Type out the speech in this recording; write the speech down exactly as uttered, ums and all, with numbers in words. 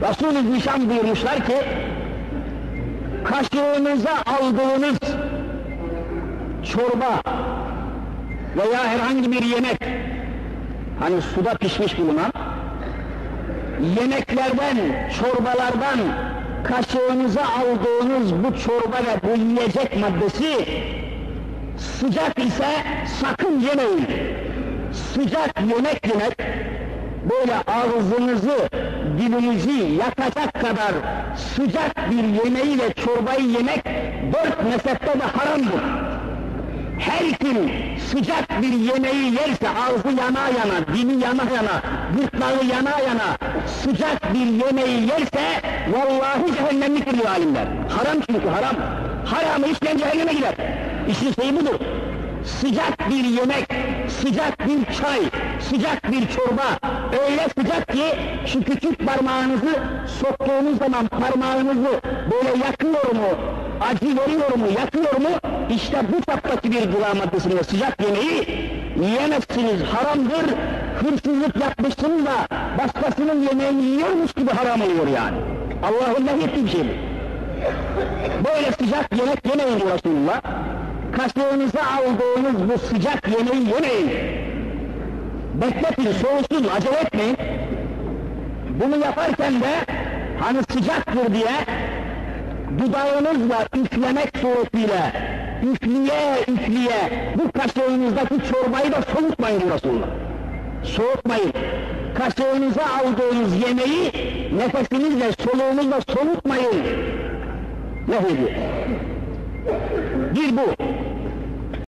Resul-i Zişan buyurmuşlar ki, kaşığınıza aldığınız çorba veya herhangi bir yemek, hani suda pişmiş bulunan, yemeklerden, çorbalardan kaşığınıza aldığınız bu çorba ve bu yiyecek maddesi sıcak ise sakın yemeyin. Sıcak yemek yemek, böyle ağzınızı, dilinizi yakacak kadar sıcak bir yemeği ve çorbayı yemek dört mezhepte de haramdır. Her kim sıcak bir yemeği yerse, ağzı yana yana, dili yana yana, gırtlağı yana yana sıcak bir yemeği yerse vallahi cehennemliktir diyor alimler. Haram çünkü haram. Haramı işleyen cehenneme gider. İşin şeyi budur. Sıcak bir yemek, sıcak bir çay, sıcak bir çorba öyle sıcak ki şu küçük parmağınızı soktuğunuz zaman parmağınızı böyle yakıyor mu, acı veriyor mu, yakıyor mu? İşte bu çaptaki bir gıda maddesinde sıcak yemeği yiyemezsiniz, haramdır. Hırsızlık yapmışsınız da başkasının yemeğini yiyormuş gibi haram oluyor yani. Allah'ın nehyettiği bir şey bu. Böyle sıcak yemek yemeyin diyor Resulullah. Kaşığınıza aldığınız bu sıcak yemeği yemeyin. Bekletin, soğusun, acele etmeyin. Bunu yaparken de hani sıcaktır diye dudağınızla üflemek suretiyle üfleye üfleye bu kaşığınızdaki çorbayı da soğutmayın diyor Resulullah. Soğutmayın. Kaşığınıza aldığınız yemeği nefesinizle, soluğunuzla soğutmayın. Ne diyor? Bir bu.